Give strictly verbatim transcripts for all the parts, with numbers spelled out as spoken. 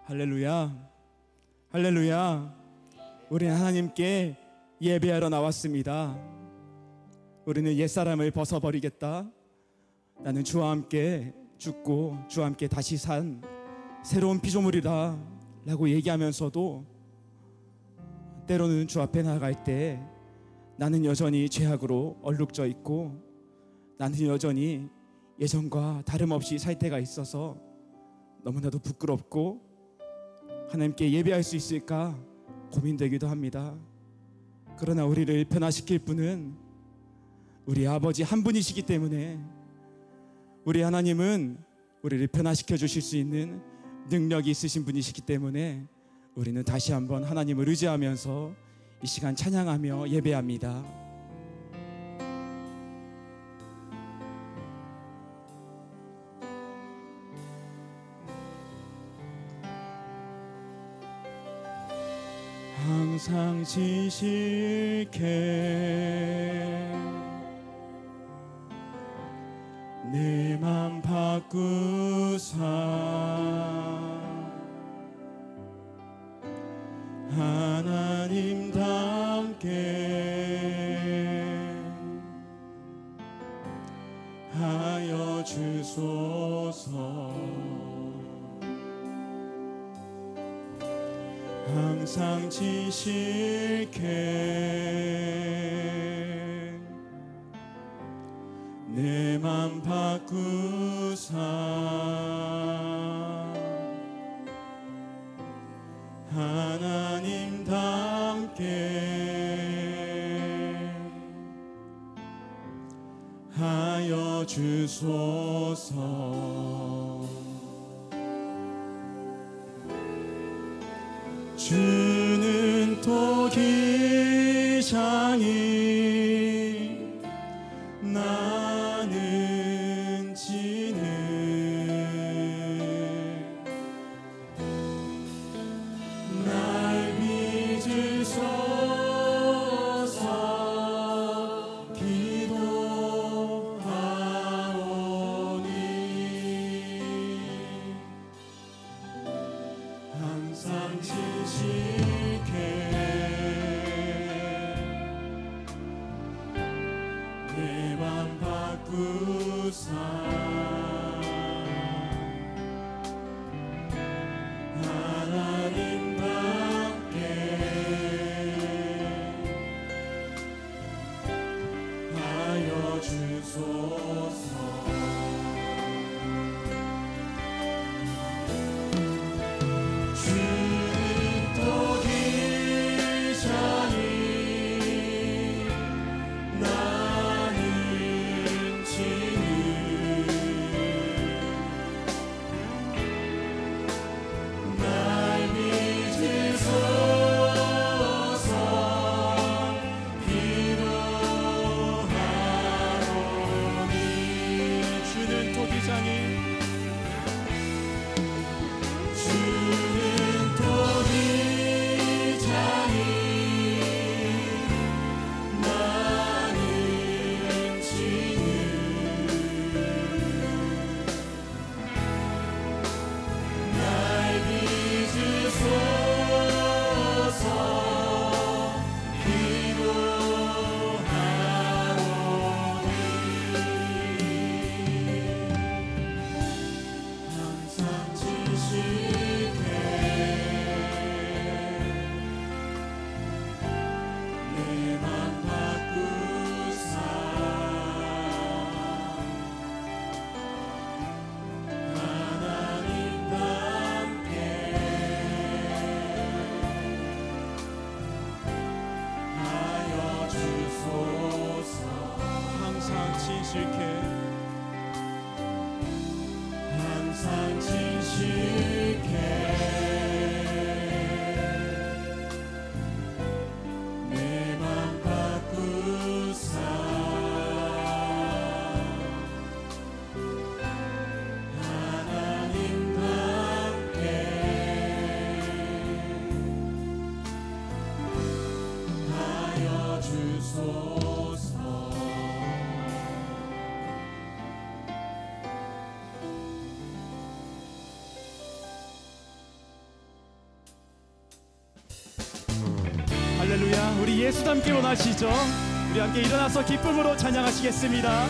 할렐루야, 할렐루야. 우리는 하나님께 예배하러 나왔습니다. 우리는 옛사람을 벗어버리겠다. 나는 주와 함께 죽고 주와 함께 다시 산 새로운 피조물이다 라고 얘기하면서도 때로는 주 앞에 나아갈 때 나는 여전히 죄악으로 얼룩져 있고 나는 여전히 예전과 다름없이 살 때가 있어서 너무나도 부끄럽고 하나님께 예배할 수 있을까 고민되기도 합니다. 그러나 우리를 변화시킬 분은 우리 아버지 한 분이시기 때문에 우리 하나님은 우리를 변화시켜 주실 수 있는 능력이 있으신 분이시기 때문에 우리는 다시 한번 하나님을 의지하면서 이 시간 찬양하며 예배합니다. 항상 지실게 내 맘 바꾸사 하나님답게 하여 주소서. 항상 지실게 내 맘 바꾸사 하나님답게 하여 주소서. 주는 토기장이 나는 지는 날 빚으소서 기도하오니 항상 지실게 내 맘 바꾸사 하나님답게 하여 주소서. 항상 지실게 내 맘 바꾸사 하나님답게 하여 주소서. 할렐루야. 우리 예수 닮기 원하시죠? 우리 함께 일어나서 기쁨으로 찬양하시겠습니다.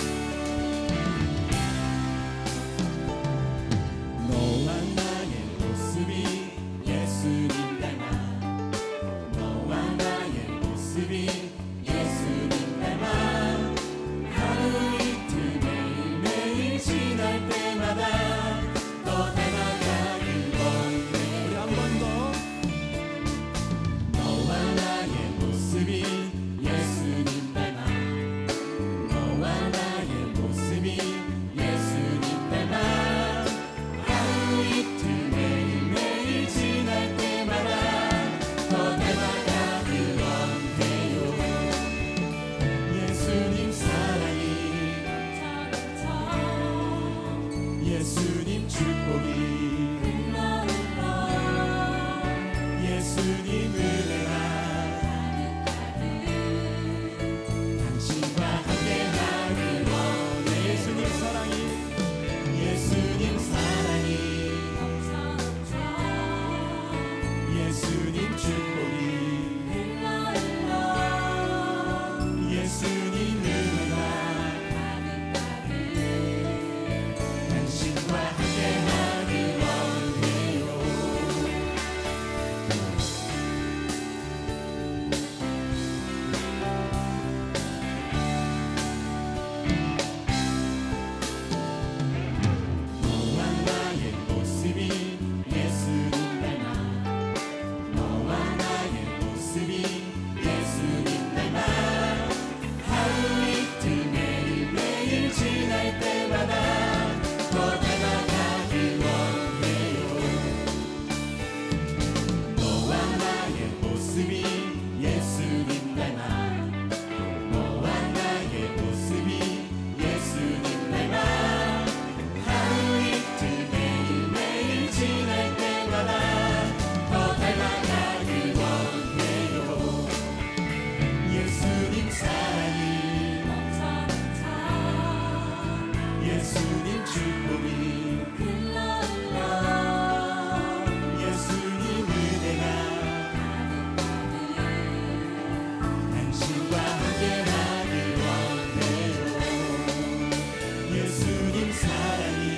너와 나의 모습이 예수님 닮아 너와 나의 모습이 예수님 닮아 하루 이틀 매일매일 지날 때마다 더 닮아가길 원해. 우리 한 번 더. 너와 나의 모습이 예수님 닮아 너와 나의 모습이 예수님 닮아 하루 이틀 매일매일 지날 때마다 더 닮아가길 원해요. 예수님 사랑이 예수님 축복이 예수님 은혜가 당신과 함께하길 원해. 예수님 사랑이 예수님 사랑이 예수님 축복이 예수님 은혜가 당신과 함께하길 원해요. 너와 나의 모습이 예수님 닮아 너와 나의 모습이 예수님 닮아 하루 이틀 매일매일 지날 때마다 더 닮아가길 원해요. 너와 나의 모습이 예수님 닮아 너와 나의 모습이 예수님 닮아 하루 이틀 매일매일 지날 때마다 더 닮아가길 원해요. 예수님 사랑이 예수님 축복이 예수님 은혜가 당신과 함께하길 원해요. 예수님 사랑이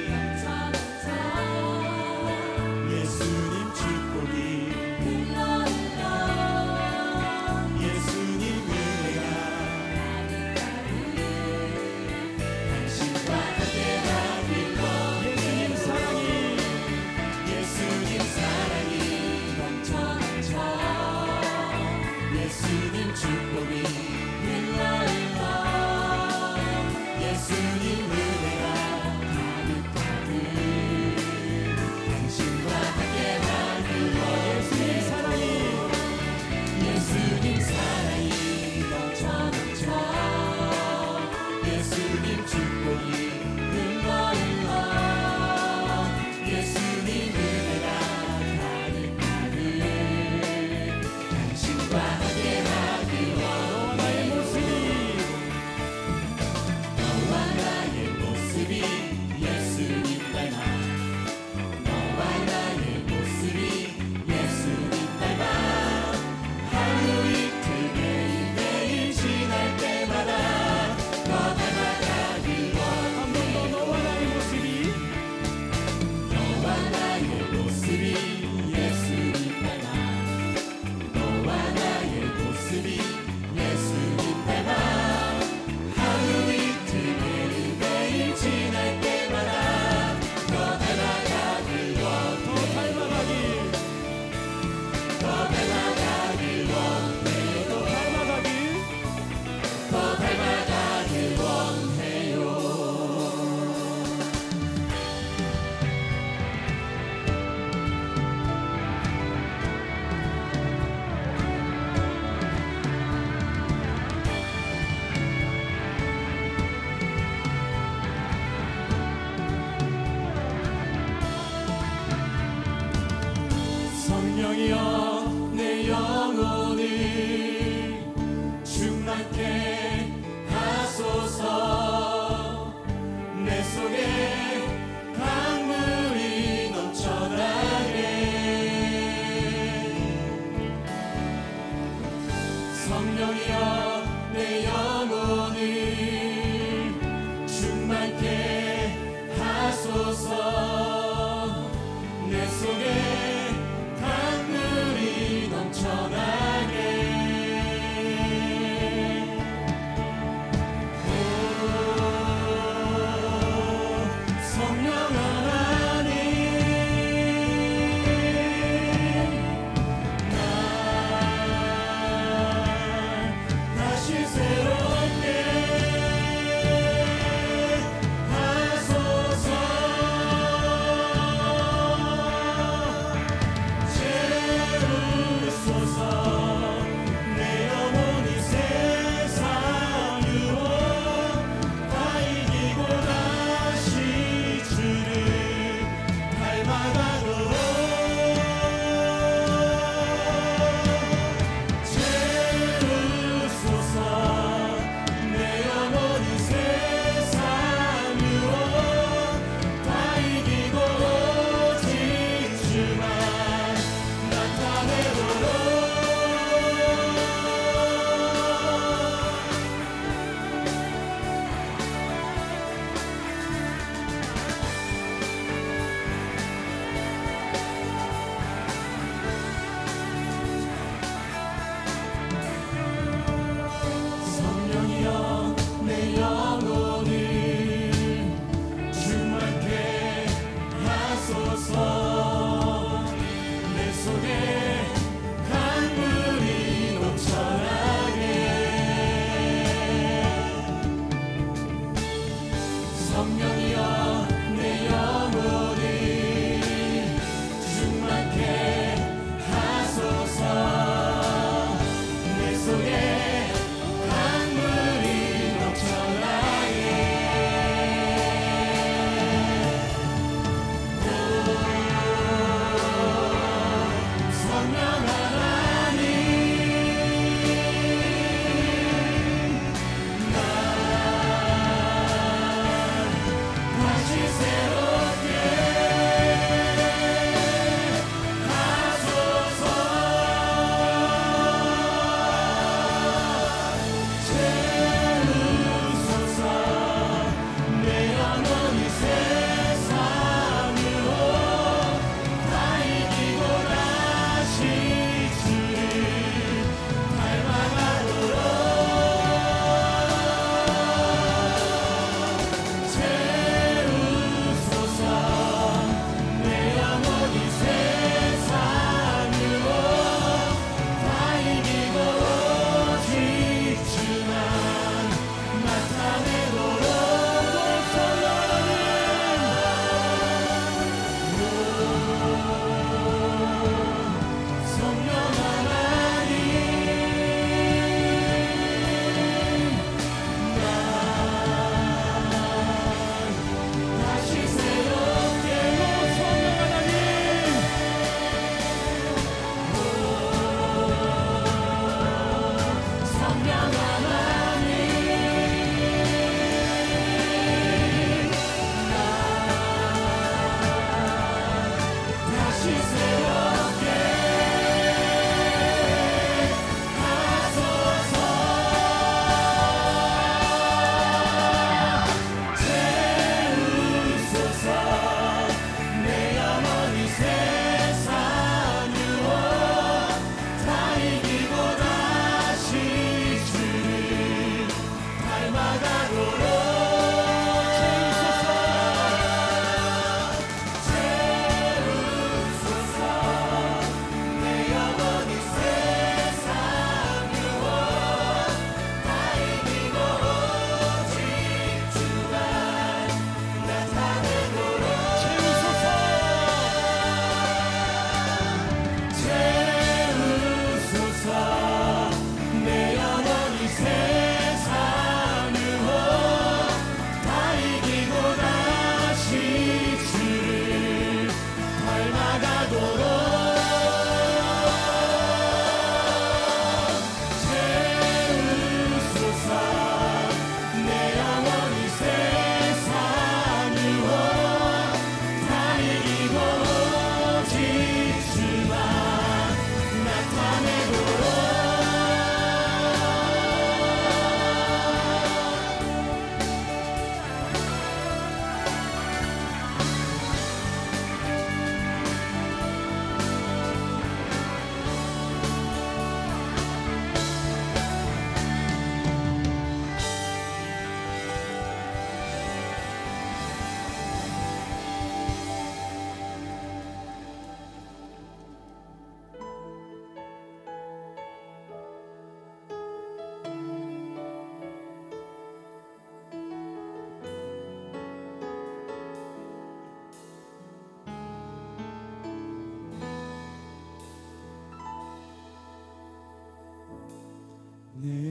예수님 축복이 예수님 은혜가 당신과 함께하길 원해요. 예수님 사랑이 예수님 사랑이 넘쳐넘쳐 예수님 축복이 예수님 은혜가 가득가득 당신과 함께하길 원해. 예수님 사랑이 예수님 사랑이 넘쳐넘쳐 예수님 축복이 흘러흘러 예수님 은혜가 가득가득 당신과 함께하길 너와 나의 원해. 모습이 너와 나의 모습이 예수님 닮아 너와 나의 모습이 예수님 닮아 하루 이틀 매일매일 지날 때마다 더 닮아가길 원해. 한 번 더. 너와 나의 모습이 너와 나의 모습이 예수님 닮아 너와 나의 모습이 예수님 닮아 하루 이틀 매일매일 지날 때마다 더 닮아가길 원해. 더 닮아가길 더 닮아가길 원해. 더 닮아가길 더 닮아가길 원해요. 성령이여 내 영혼을 충만케 하소서. 내 속에 강물이 넘쳐나게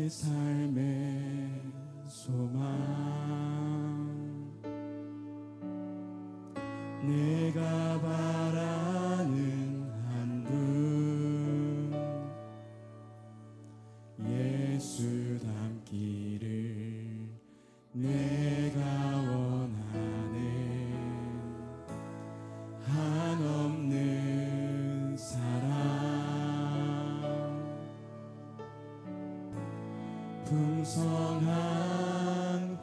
삶의 소망 내가 바라는 한분 예수 닮기를 내가 원하네 한없는 사랑 풍성한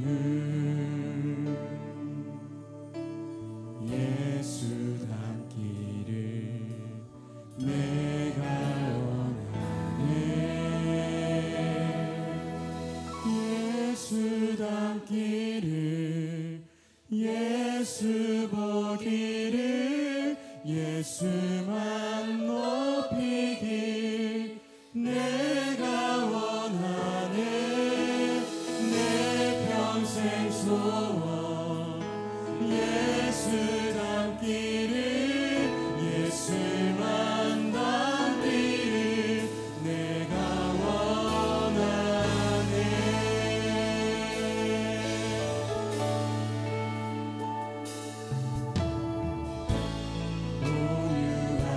긍휼 예수 닮기를 내가 원하네 예수 닮기를 예수 보기를 예수만 높이길 내가 원하네 내 평생 소원 예수 닮기를 예수만 닮기를 내가 원하네 온유한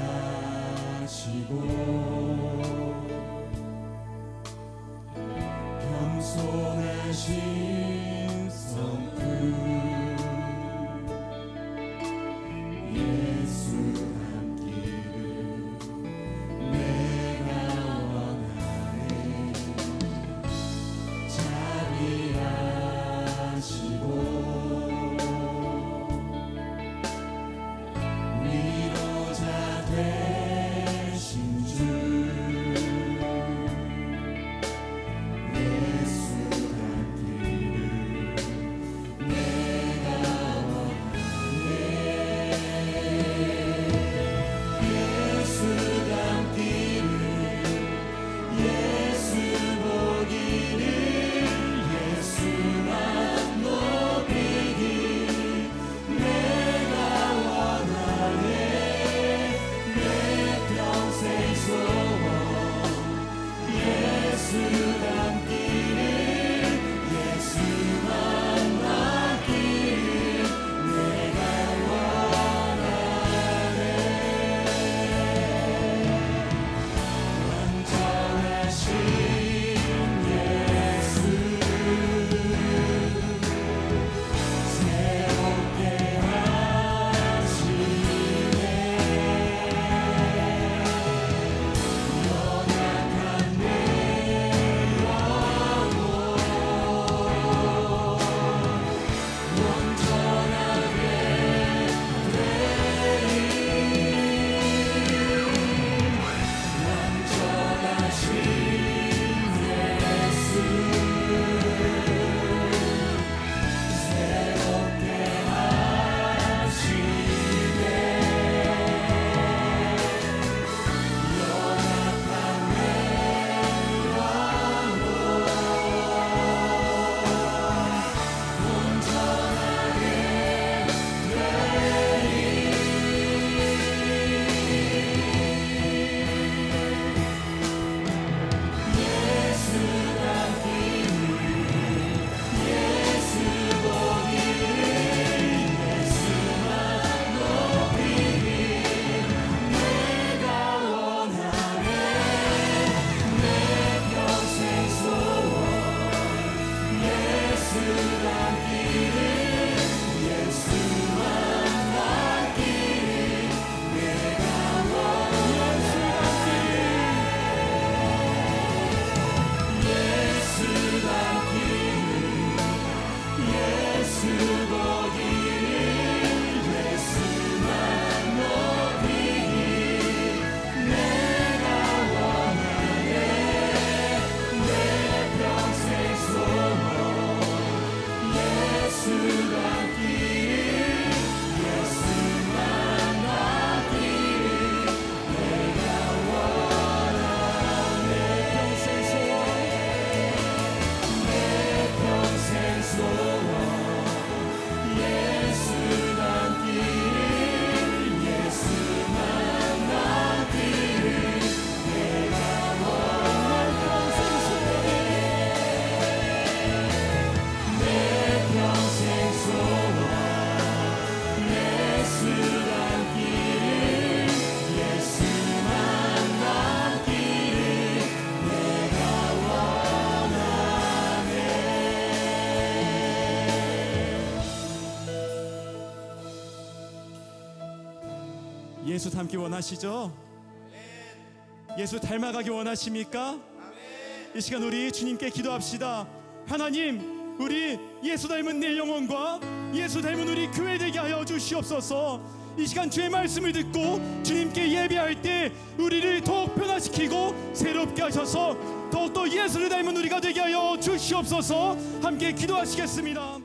예수 닮기 원하시죠? 예수 닮아가기 원하십니까? 이 시간 우리 주님께 기도합시다. 하나님, 우리 예수 닮은 내 영혼과 예수 닮은 우리 교회 되게 하여 주시옵소서. 이 시간 주의 말씀을 듣고 주님께 예배할 때 우리를 더욱 변화시키고 새롭게 하셔서 더욱더 예수를 닮은 우리가 되게 하여 주시옵소서. 함께 기도하시겠습니다.